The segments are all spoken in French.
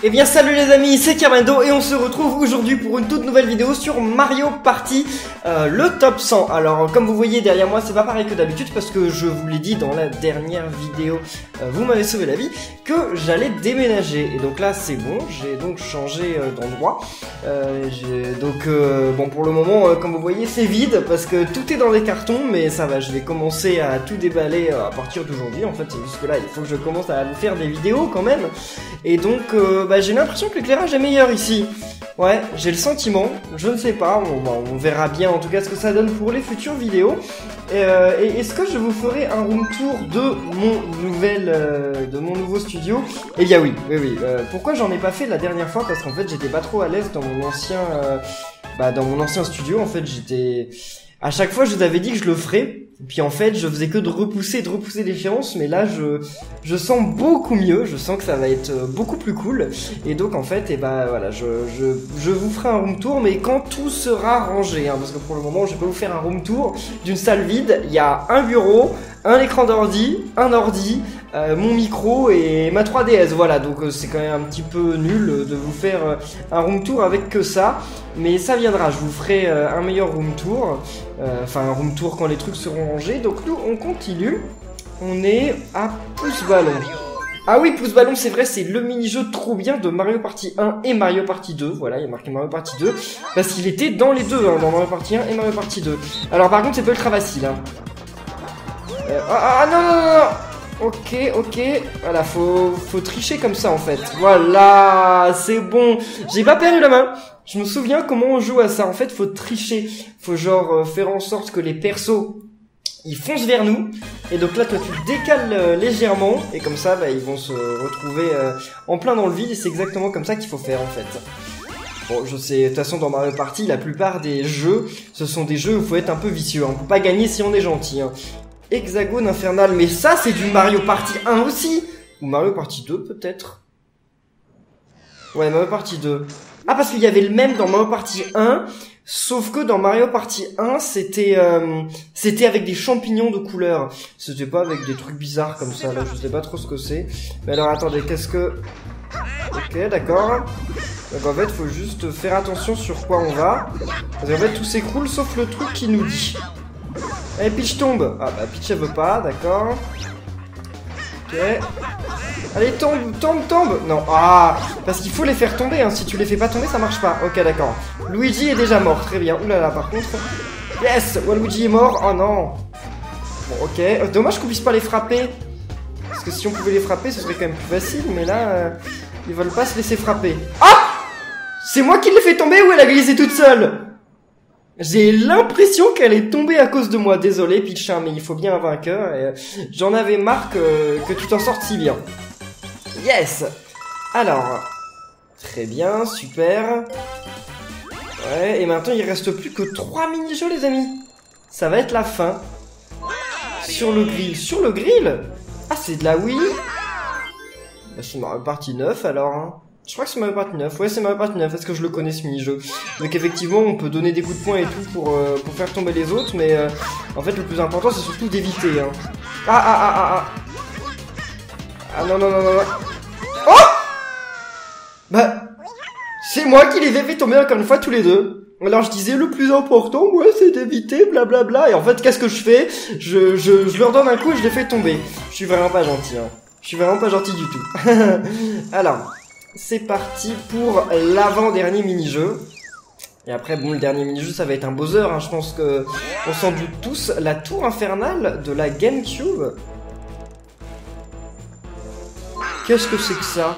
Eh bien salut les amis, c'est Kamado et on se retrouve aujourd'hui pour une toute nouvelle vidéo sur Mario Party, le top 100. Alors comme vous voyez derrière moi, c'est pas pareil que d'habitude parce que je vous l'ai dit dans la dernière vidéo, vous m'avez sauvé la vie, que j'allais déménager. Et donc là c'est bon, j'ai donc changé d'endroit. Bon pour le moment, comme vous voyez c'est vide parce que tout est dans des cartons, mais ça va, je vais commencer à tout déballer à partir d'aujourd'hui. En fait c'est juste que là il faut que je commence à vous faire des vidéos quand même. Et donc j'ai l'impression que l'éclairage est meilleur ici. Ouais, j'ai le sentiment, je ne sais pas, on verra bien en tout cas ce que ça donne pour les futures vidéos. Et est-ce que je vous ferai un room tour de mon nouveau studio? Eh bien oui. Pourquoi j'en ai pas fait la dernière fois? Parce qu'en fait j'étais pas trop à l'aise dans mon ancien studio. En fait j'étais... À chaque fois je vous avais dit que je le ferais. Puis en fait, je faisais que de repousser l'échéance, mais là, je sens beaucoup mieux, je sens que ça va être beaucoup plus cool. Et donc en fait, voilà, je vous ferai un room tour, mais quand tout sera rangé, hein, parce que pour le moment, je vais pas vous faire un room tour d'une salle vide. Il y a un bureau, un écran d'ordi, un ordi, mon micro et ma 3DS. Voilà, donc c'est quand même un petit peu nul de vous faire un room tour avec que ça, mais ça viendra. Je vous ferai un meilleur room tour, enfin un room tour quand les trucs seront rangés. Donc nous on continue, on est à pouce ballon. Ah oui, pouce ballon, c'est vrai, c'est le mini-jeu trop bien de Mario Party 1 et Mario Party 2. Voilà, il y a marqué Mario Party 2 parce qu'il était dans les deux, hein, dans Mario Party 1 et Mario Party 2. Alors par contre c'est pas ultra facile, hein. Non. Ok, voilà, faut tricher comme ça en fait. Voilà, c'est bon. J'ai pas perdu la main. Je me souviens comment on joue à ça. En fait, faut tricher. Faut genre faire en sorte que les persos ils foncent vers nous. Et donc là, toi, tu décales légèrement. Et comme ça, ils vont se retrouver en plein dans le vide. Et c'est exactement comme ça qu'il faut faire en fait. Bon, je sais, de toute façon, dans Mario Party, la plupart des jeux, ce sont des jeux où il faut être un peu vicieux. On peut pas gagner si on est gentil, hein. Hexagone infernal, mais ça c'est du Mario Party 1 aussi. Ou Mario Party 2 peut-être. Ouais, Mario Party 2. Ah, parce qu'il y avait le même dans Mario Party 1, sauf que dans Mario Party 1 c'était avec des champignons de couleur. C'était pas avec des trucs bizarres comme ça, là je sais pas trop ce que c'est. Mais alors attendez, qu'est-ce que... Ok, d'accord. Donc en fait faut juste faire attention sur quoi on va. Parce qu'en fait tout s'écroule sauf le truc qui nous dit. Allez, Peach tombe. Ah bah Peach elle veut pas, d'accord. Ok. Allez, tombe. Non, parce qu'il faut les faire tomber, hein. Si tu les fais pas tomber, ça marche pas. Ok, d'accord. Luigi est déjà mort, très bien. Oulala, par contre. Yes, Waluigi est mort. Oh non. Bon, ok. Dommage qu'on puisse pas les frapper. Parce que si on pouvait les frapper, ce serait quand même plus facile. Mais là, ils veulent pas se laisser frapper. Ah! C'est moi qui l'ai fait tomber ou elle a glissé toute seule? J'ai l'impression qu'elle est tombée à cause de moi. Désolé Peach, mais il faut bien un vainqueur. Et j'en avais marre que tu t'en sortes si bien. Yes. Alors, très bien, super. Ouais, et maintenant il reste plus que 3 mini-jeux les amis. Ça va être la fin. Sur le grill. Ah, c'est de la Wii. Bah, c'est Mario Party 9 alors, hein. Je crois que c'est Mario Party 9, ouais c'est Mario Party 9, parce que je le connais ce mini-jeu. Donc effectivement on peut donner des coups de poing et tout pour faire tomber les autres, mais en fait le plus important c'est surtout d'éviter, hein. Ah non. Oh! Bah, c'est moi qui les ai fait tomber encore une fois tous les deux. Alors je disais le plus important, ouais c'est d'éviter, blablabla, et en fait qu'est-ce que je fais? Je leur donne un coup et je les fais tomber. Je suis vraiment pas gentil, hein. Je suis vraiment pas gentil du tout. Alors... c'est parti pour l'avant-dernier mini-jeu. Et après, bon, le dernier mini-jeu, ça va être un Bowser, hein. Je pense que on s'en doute tous. La tour infernale de la GameCube. Qu'est-ce que c'est que ça?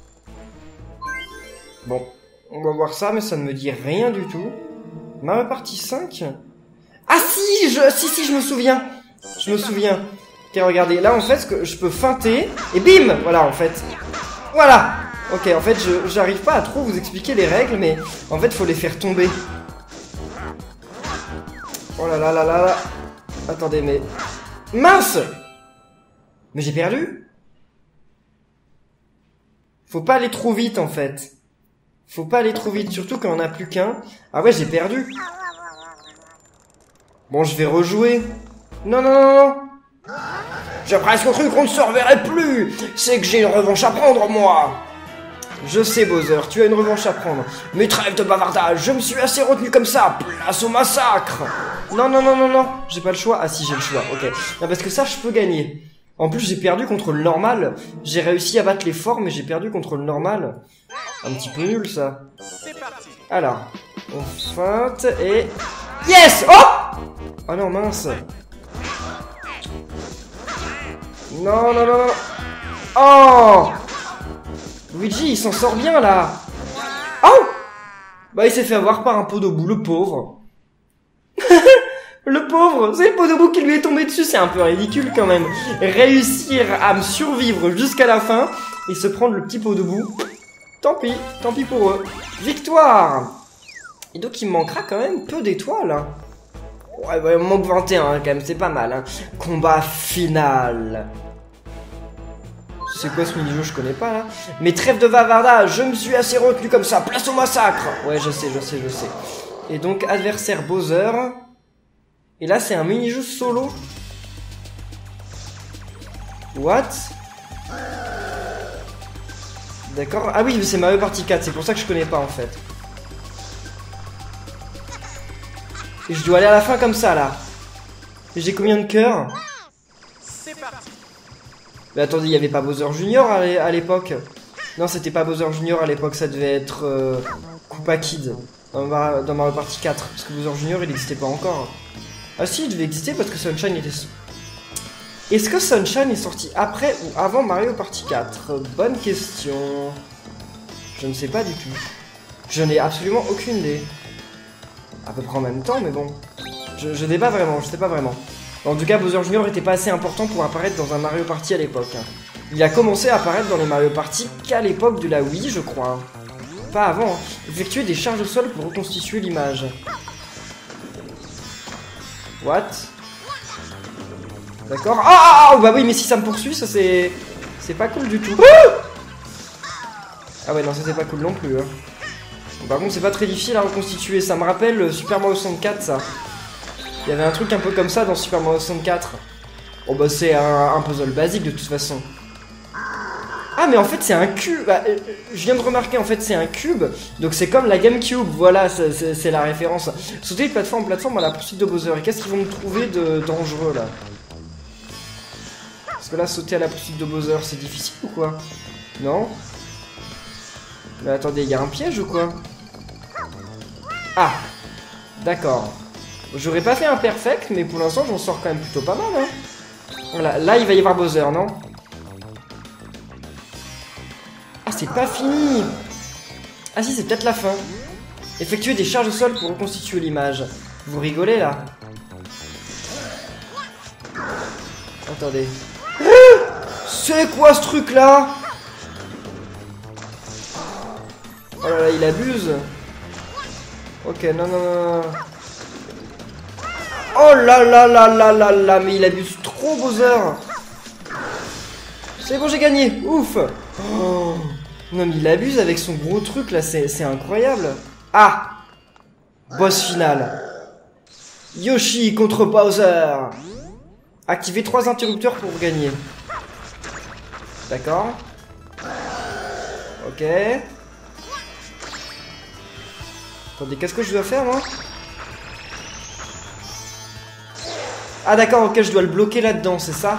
Bon, on va voir ça, mais ça ne me dit rien du tout. Mario Party 5? Ah si, je me souviens. Je me souviens. Ok, regardez, là, en fait, je peux feinter. Et bim! Voilà, en fait. Voilà! Ok, en fait, j'arrive pas à trop vous expliquer les règles, mais en fait, faut les faire tomber. Oh là là. Attendez, mais... Mince! Mais j'ai perdu? Faut pas aller trop vite, en fait. Faut pas aller trop vite, surtout quand on a plus qu'un. Ah ouais, j'ai perdu. Bon, je vais rejouer. Non. J'ai presque cru qu'on ne se reverrait plus. C'est que j'ai une revanche à prendre, moi. Je sais, Bowser, tu as une revanche à prendre. Mais trêve de bavardage, je me suis assez retenu comme ça. Place au massacre. Non, non, non, non, non. J'ai pas le choix. Ah si, j'ai le choix, ok. Non, parce que ça, je peux gagner. En plus, j'ai perdu contre le normal. J'ai réussi à battre les forts, mais j'ai perdu contre le normal. Un petit peu nul, ça. Alors, on feinte et... Yes! Oh! Oh non, mince. Non, non, non, non. Oh! Luigi, il s'en sort bien, là. Oh! Bah, il s'est fait avoir par un pot de boue, le pauvre. Le pauvre, c'est le pot de boue qui lui est tombé dessus, c'est un peu ridicule quand même. Réussir à me survivre jusqu'à la fin et se prendre le petit pot de boue. Tant pis pour eux. Victoire! Et donc il me manquera quand même peu d'étoiles. Hein. Ouais, il me manque 21 hein, quand même, c'est pas mal. Hein. Combat final. C'est quoi ce mini-jeu, je connais pas là. Mais trêve de bavardage, je me suis assez retenu comme ça, place au massacre. Ouais, je sais. Et donc adversaire Bowser. Et là, c'est un mini-jeu solo. What? D'accord. Ah oui, c'est Mario Party 4, c'est pour ça que je connais pas en fait. Et je dois aller à la fin comme ça, là. Et j'ai combien de cœurs? C'est parti. Mais attendez, il y avait pas Bowser Junior à l'époque? Non, c'était pas Bowser Junior à l'époque, ça devait être Koopa Kid dans Mario Party 4. Parce que Bowser Junior, il n'existait pas encore. Ah si, il devait exister parce que Sunshine était... Est-ce que Sunshine est sorti après ou avant Mario Party 4? Bonne question. Je ne sais pas du tout. Je n'ai absolument aucune idée. À peu près en même temps, mais bon. Je sais pas vraiment, En tout cas, Bowser Junior était pas assez important pour apparaître dans un Mario Party à l'époque. Hein. Il a commencé à apparaître dans les Mario Party qu'à l'époque de la Wii, je crois. Pas avant. Hein. Effectuer des charges au sol pour reconstituer l'image. What? D'accord. Ah bah oui, mais si ça me poursuit, ça c'est... C'est pas cool du tout. Ah ouais, non, ça c'est pas cool non plus. Hein. Par contre, c'est pas très difficile à reconstituer. Ça me rappelle Super Mario 64, ça. Il y avait un truc un peu comme ça dans Super Mario 64. Oh bah c'est un puzzle basique de toute façon. Ah mais en fait c'est un cube. Bah, je viens de remarquer en fait c'est un cube. Donc c'est comme la GameCube. Voilà, c'est la référence. Sauter de plateforme en plateforme à la poursuite de Bowser. Et qu'est-ce qu'ils vont me trouver de dangereux là? Parce que là sauter à la poursuite de Bowser c'est difficile ou quoi? Non? Mais attendez, il y a un piège ou quoi? Ah! D'accord. J'aurais pas fait un perfect, mais pour l'instant j'en sors quand même plutôt pas mal. Hein. Voilà, là il va y avoir Bowser, non? Ah, c'est pas fini! Ah si, c'est peut-être la fin. Effectuer des charges au sol pour reconstituer l'image. Vous rigolez là? Attendez. C'est quoi ce truc là? Oh là là, il abuse. Ok, non, non, non. Oh là là là là là là, mais il abuse trop, Bowser. C'est bon, j'ai gagné. Ouf. Oh. Non, mais il abuse avec son gros truc là, c'est incroyable. Ah. Boss final. Yoshi contre Bowser. Activez 3 interrupteurs pour gagner. D'accord. Ok. Attendez, qu'est-ce que je dois faire, moi? Ah d'accord, ok, je dois le bloquer là-dedans, c'est ça?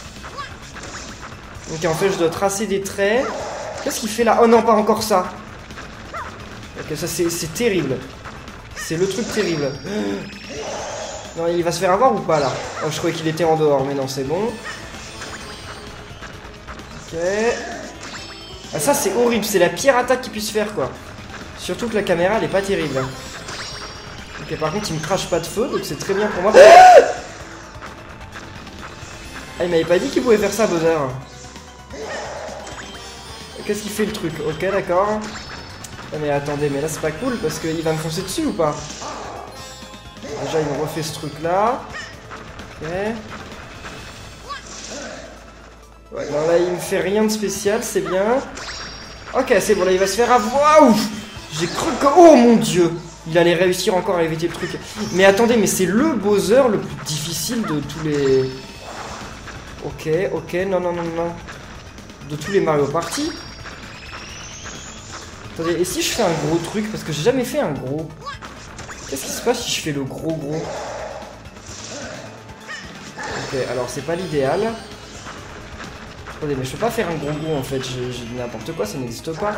Ok, en fait, je dois tracer des traits. Qu'est-ce qu'il fait là? Oh non, pas encore ça. Ok, ça c'est terrible. C'est le truc terrible. Non, il va se faire avoir ou pas, là? Oh, je croyais qu'il était en dehors, mais non, c'est bon. Ok. Ah, ça, c'est horrible, c'est la pire attaque qu'il puisse faire, quoi. Surtout que la caméra, elle est pas terrible. Ok, par contre, il me crache pas de feu, donc c'est très bien pour moi. Ah, il m'avait pas dit qu'il pouvait faire ça, Bowser. Qu'est-ce qu'il fait le truc? Ok, d'accord. Ah, mais attendez, mais là c'est pas cool parce qu'il va me foncer dessus ou pas? Déjà, il me refait ce truc là. Ok. Ouais, non, là il me fait rien de spécial, c'est bien. Ok, c'est bon, là il va se faire avoir. Waouh! J'ai cru que. Oh mon dieu! Il allait réussir encore à éviter le truc. Mais attendez, mais c'est le Bowser le plus difficile de tous les. Ok, ok, non, non, non, non. De tous les Mario Party. Attendez, et si je fais un gros truc? Parce que j'ai jamais fait un gros. Qu'est-ce qui se passe si je fais le gros? Ok, alors c'est pas l'idéal. Attendez, mais je peux pas faire un gros en fait. J'ai dit n'importe quoi, ça n'existe pas.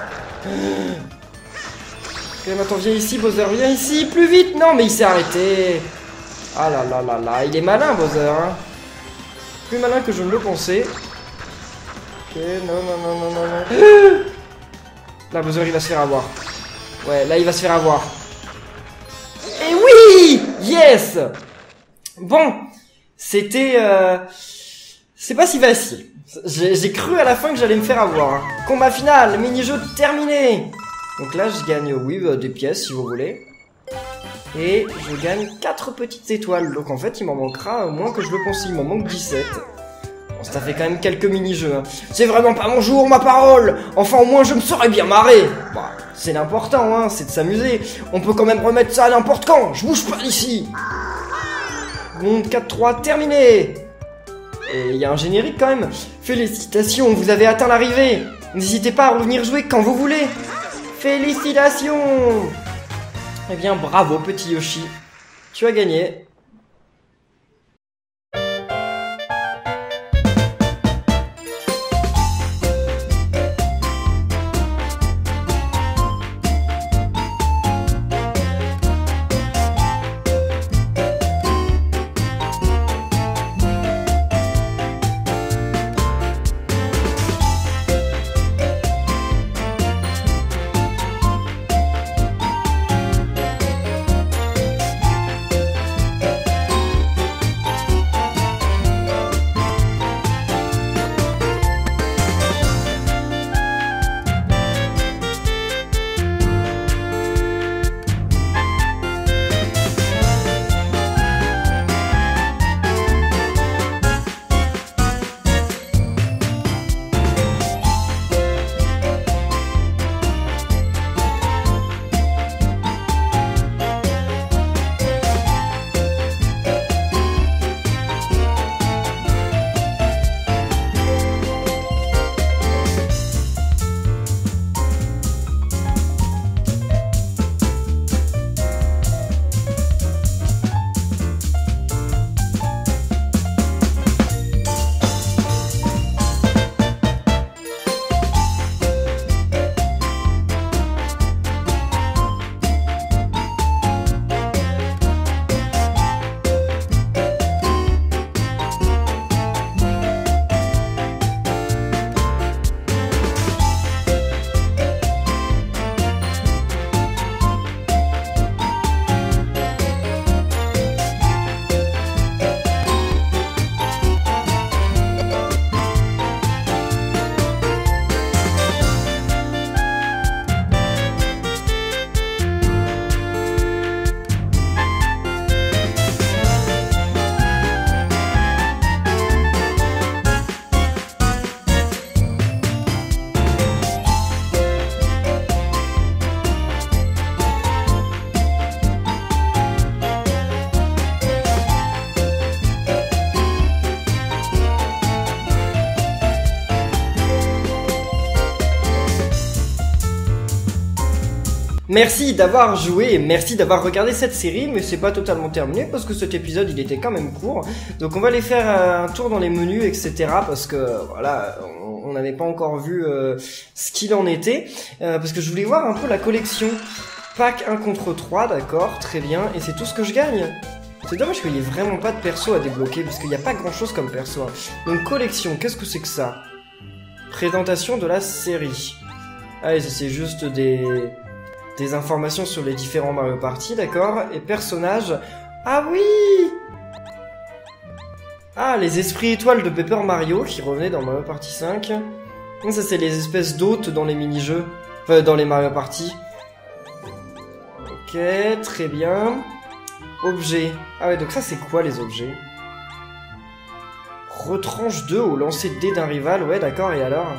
Ok, maintenant viens ici, Bowser, viens ici, plus vite! Non, mais il s'est arrêté. Ah là là là là, il est malin, Bowser, hein. Plus malin que je ne le pensais. Ok, non. Là, Bowser, il va se faire avoir. Ouais, là, il va se faire avoir. Et oui! Yes! Bon, c'était... c'est pas si facile. J'ai cru à la fin que j'allais me faire avoir. Hein. Combat final, mini-jeu terminé. Donc là, je gagne, oui, des pièces, si vous voulez. Et je gagne 4 petites étoiles. Donc en fait, il m'en manquera moins que je le pensais. Il m'en manque 17. Bon, ça fait quand même quelques mini-jeux. Hein. C'est vraiment pas mon jour, ma parole. Enfin, au moins, je me serais bien marré. Bah, c'est l'important, hein, c'est de s'amuser. On peut quand même remettre ça à n'importe quand. Je bouge pas d'ici. Bon, 4-3, terminé. Et il y a un générique quand même. Félicitations, vous avez atteint l'arrivée. N'hésitez pas à revenir jouer quand vous voulez. Félicitations. Eh bien, bravo, petit Yoshi. Tu as gagné. Merci d'avoir joué et merci d'avoir regardé cette série, mais c'est pas totalement terminé parce que cet épisode il était quand même court. Donc on va aller faire un tour dans les menus, etc. parce que voilà, on n'avait pas encore vu ce qu'il en était. Parce que je voulais voir un peu la collection. Pack 1 contre 3, d'accord, très bien. Et c'est tout ce que je gagne. C'est dommage qu'il y ait vraiment pas de perso à débloquer parce qu'il n'y a pas grand chose comme perso. Donc collection, qu'est-ce que c'est que ça? Présentation de la série. Ah, c'est juste des informations sur les différents Mario Party, d'accord. Et personnages... Ah oui! Ah, les esprits étoiles de Paper Mario qui revenaient dans Mario Party 5. Ça, c'est les espèces d'hôtes dans les mini-jeux. Enfin, dans les Mario Party. Ok, très bien. Objets. Ah ouais, donc ça, c'est quoi les objets? Retranche 2 au lancer de dés d'un rival. Ouais, d'accord, et alors?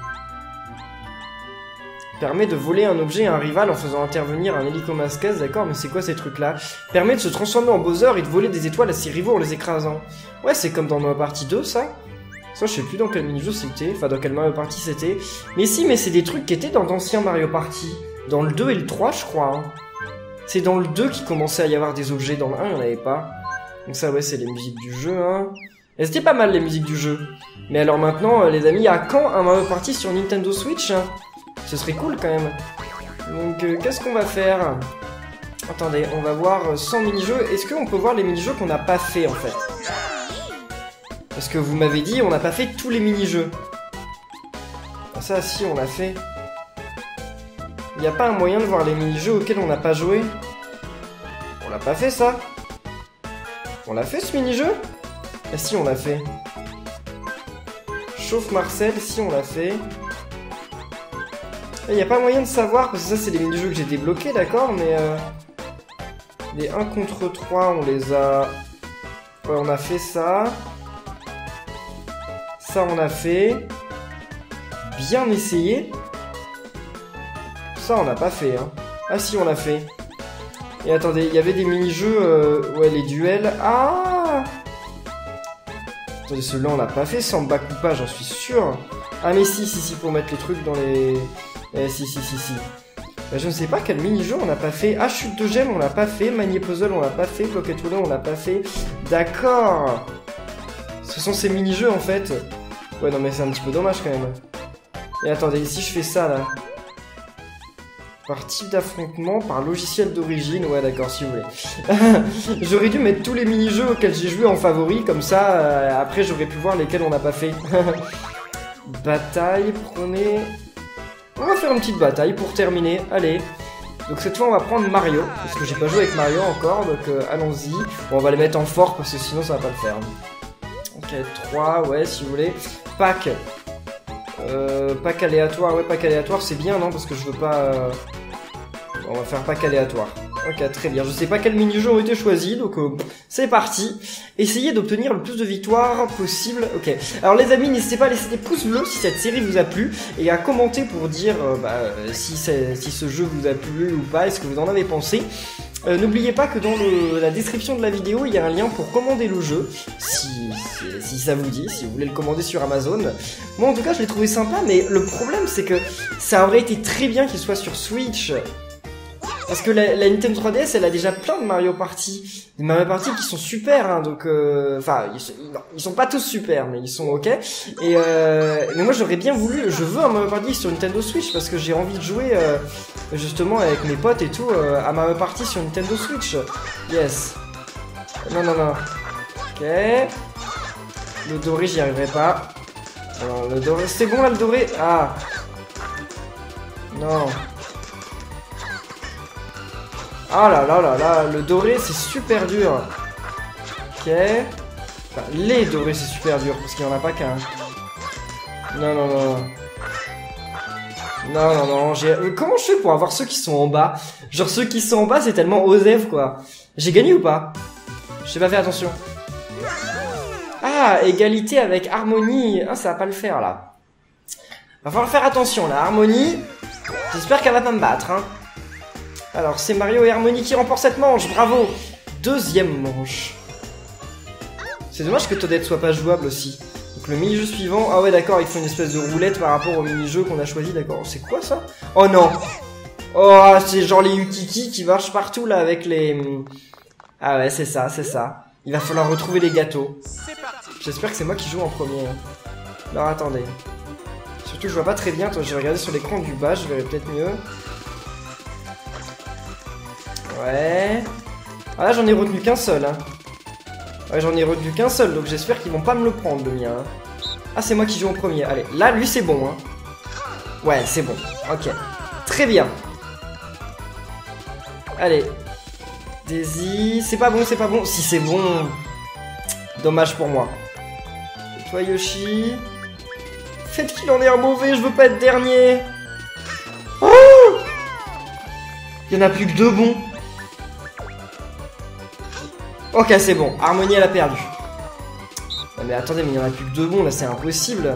Permet de voler un objet à un rival en faisant intervenir un hélicomasquez, d'accord, mais c'est quoi ces trucs-là? Permet de se transformer en Bowser et de voler des étoiles à ses rivaux en les écrasant. Ouais, c'est comme dans Mario Party 2, ça. Ça, je sais plus dans quel mini-jeu c'était, enfin dans quel Mario Party c'était. Mais si, mais c'est des trucs qui étaient dans d'anciens Mario Party. Dans le 2 et le 3, je crois. Hein. C'est dans le 2 qu'il commençait à y avoir des objets. Dans le 1, il n'y en avait pas. Donc ça, ouais, c'est les musiques du jeu. Hein. Et c'était pas mal, les musiques du jeu. Mais alors maintenant, les amis, à quand un Mario Party sur Nintendo Switch hein? Ce serait cool, quand même. Donc, qu'est-ce qu'on va faire? Attendez, on va voir sans mini-jeux. Est-ce qu'on peut voir les mini-jeux qu'on n'a pas fait, en fait? Parce que vous m'avez dit, on n'a pas fait tous les mini-jeux. Ah, ça, si, on l'a fait. Il n'y a pas un moyen de voir les mini-jeux auxquels on n'a pas joué? On l'a pas fait, ça? On l'a fait, ce mini-jeu? Ah si, on l'a fait. Chauffe Marcel, si, on l'a fait. Il n'y a pas moyen de savoir, parce que ça, c'est les mini-jeux que j'ai débloqués, d'accord? Mais les 1 contre 3, on les a... Ouais, on a fait ça. Ça, on a fait. Bien essayé. Ça, on n'a pas fait, hein. Ah si, on l'a fait. Et attendez, il y avait des mini-jeux... ouais, les duels. Ah! Attendez, celui-là, on l'a pas fait. Samba Koopa, j'en suis sûr. Ah mais si, pour mettre les trucs dans les... si. Bah, je ne sais pas quel mini-jeu on n'a pas fait. Ah, chute de gemmes, on l'a pas fait. Manier puzzle, on l'a pas fait. Pocket Roller, on l'a pas fait. D'accord. Ce sont ces mini-jeux, en fait. Ouais, non, mais c'est un petit peu dommage, quand même. Et attendez, si je fais ça, là... Par type d'affrontement, par logiciel d'origine. Ouais, d'accord, si vous voulez. J'aurais dû mettre tous les mini-jeux auxquels j'ai joué en favori, comme ça, après, j'aurais pu voir lesquels on n'a pas fait. Bataille, prenez... On va faire une petite bataille pour terminer. Allez. Donc cette fois, on va prendre Mario, parce que j'ai pas joué avec Mario encore, donc allons-y. Bon, on va les mettre en fort, parce que sinon, ça va pas le faire. Ok, 3, ouais, si vous voulez. Pack. Pack aléatoire, ouais, pack aléatoire, c'est bien, non? Parce que je veux pas... On va faire pack aléatoire. Ok, très bien. Je sais pas quels mini-jeux ont été choisis, donc c'est parti. Essayez d'obtenir le plus de victoires possible. Ok. Alors les amis, n'hésitez pas à laisser des pouces bleus si cette série vous a plu, et à commenter pour dire si ce jeu vous a plu ou pas, et ce que vous en avez pensé. N'oubliez pas que dans la description de la vidéo, il y a un lien pour commander le jeu, si ça vous dit, si vous voulez le commander sur Amazon. Moi en tout cas, je l'ai trouvé sympa, mais le problème c'est que ça aurait été très bien qu'il soit sur Switch. Parce que la Nintendo 3DS, elle a déjà plein de Mario Party. Des Mario Party qui sont super, hein, donc... Enfin, ils sont pas tous super, mais ils sont ok. Et mais moi, j'aurais bien voulu... Je veux un Mario Party sur Nintendo Switch, parce que j'ai envie de jouer, justement, avec mes potes et tout, à Mario Party sur Nintendo Switch. Yes. Non. Ok. Le doré, j'y arriverai pas. Alors, le doré... C'est bon, là, le doré? Ah. Non. Ah là, le doré c'est super dur. Ok. Enfin, les dorés c'est super dur parce qu'il n'y en a pas qu'un. Non. Comment je fais pour avoir ceux qui sont en bas? Genre ceux qui sont en bas c'est tellement osef quoi. J'ai gagné ou pas? J'ai pas fait attention. Ah, égalité avec Harmonie. Ah, ça va pas le faire là. Va falloir faire attention là, Harmonie. J'espère qu'elle va pas me battre hein. Alors, c'est Mario et Harmonie qui remportent cette manche, bravo! Deuxième manche. C'est dommage que Toadette soit pas jouable aussi. Donc le mini-jeu suivant... Ah ouais, d'accord, il faut une espèce de roulette par rapport au mini-jeu qu'on a choisi, d'accord. C'est quoi ça? Oh non! Oh, c'est genre les Utiki qui marchent partout là avec les... Ah ouais, c'est ça. Il va falloir retrouver les gâteaux. J'espère que c'est moi qui joue en premier. Alors attendez. Surtout que je vois pas très bien, toi, je vais regarder sur l'écran du bas, je verrai peut-être mieux. Ouais. Ah là j'en ai retenu qu'un seul hein. Ouais j'en ai retenu qu'un seul, donc j'espère qu'ils vont pas me le prendre le mien hein. Ah c'est moi qui joue en premier, allez, là lui c'est bon hein. Ouais c'est bon, ok. Très bien. Allez. Daisy, c'est pas bon. Si c'est bon. Dommage pour moi. Et toi Yoshi. Faites qu'il en ait un mauvais, je veux pas être dernier. Oh, il y en a plus que 2 bons. Ok, c'est bon. Harmonie, elle a perdu. Non, mais attendez, mais il n'y en a plus que 2 bons, là, c'est impossible.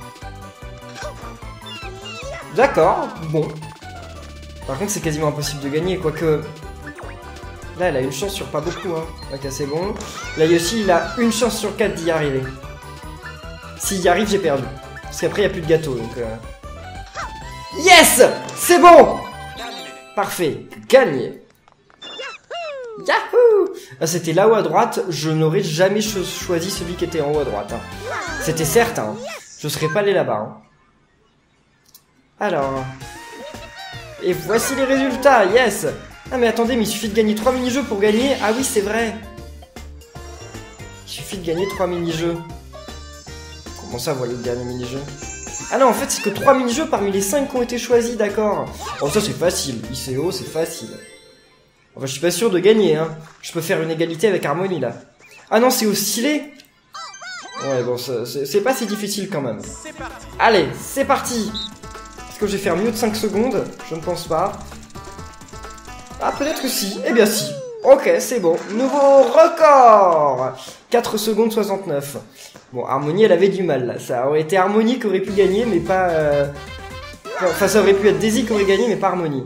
D'accord, bon. Par contre, c'est quasiment impossible de gagner, quoique... Là, elle a une chance sur pas beaucoup, hein. Ok, c'est bon. Là, Yoshi, il a une chance sur 4 d'y arriver. S'il y arrive, j'ai perdu. Parce qu'après, il n'y a plus de gâteau, donc... Yes! C'est bon! Parfait, gagné. Yahoo! Ah, c'était là-haut à droite, je n'aurais jamais choisi celui qui était en haut à droite. Hein. C'était certain, hein. Je serais pas allé là-bas. Hein. Alors... Et voici les résultats, yes! Ah mais attendez, mais il suffit de gagner 3 mini-jeux pour gagner. Ah oui, c'est vrai. Il suffit de gagner 3 mini-jeux. Comment ça, voilà le dernier mini-jeu? Ah non, en fait, c'est que 3 mini-jeux parmi les 5 qui ont été choisis, d'accord. Oh, ça c'est facile. ICO, c'est facile. Enfin, je suis pas sûr de gagner, hein. Je peux faire une égalité avec Harmonie, là. Ah non, c'est au stylet. Ouais, bon, c'est pas si difficile quand même. Allez, c'est parti. Est-ce que je vais faire mieux de 5 secondes? Je ne pense pas. Ah, peut-être que si. Eh bien, si. Ok, c'est bon. Nouveau record. 4 secondes 69. Bon, Harmonie, elle avait du mal, là. Ça aurait été Harmonie qui aurait pu gagner, mais pas... Enfin, ça aurait pu être Daisy qui aurait gagné, mais pas Harmonie.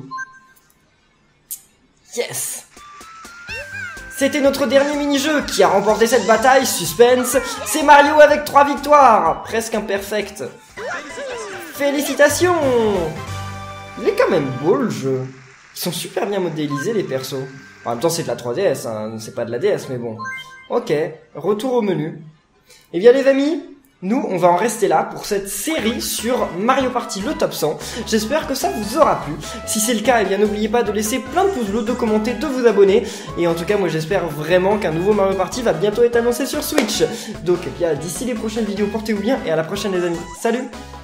Yes! C'était notre dernier mini-jeu qui a remporté cette bataille. Suspense. C'est Mario avec 3 victoires. Presque imperfect. Félicitations! Il est quand même beau, le jeu. Ils sont super bien modélisés, les persos. En même temps, c'est de la 3DS, hein. C'est pas de la DS, mais bon. Ok, retour au menu. Eh bien, les amis, nous, on va en rester là pour cette série sur Mario Party, le top 100. J'espère que ça vous aura plu. Si c'est le cas, eh bien, n'oubliez pas de laisser plein de pouces bleus, de commenter, de vous abonner. Et en tout cas, moi, j'espère vraiment qu'un nouveau Mario Party va bientôt être annoncé sur Switch. Donc, eh bien, d'ici les prochaines vidéos, portez-vous bien et à la prochaine, les amis. Salut!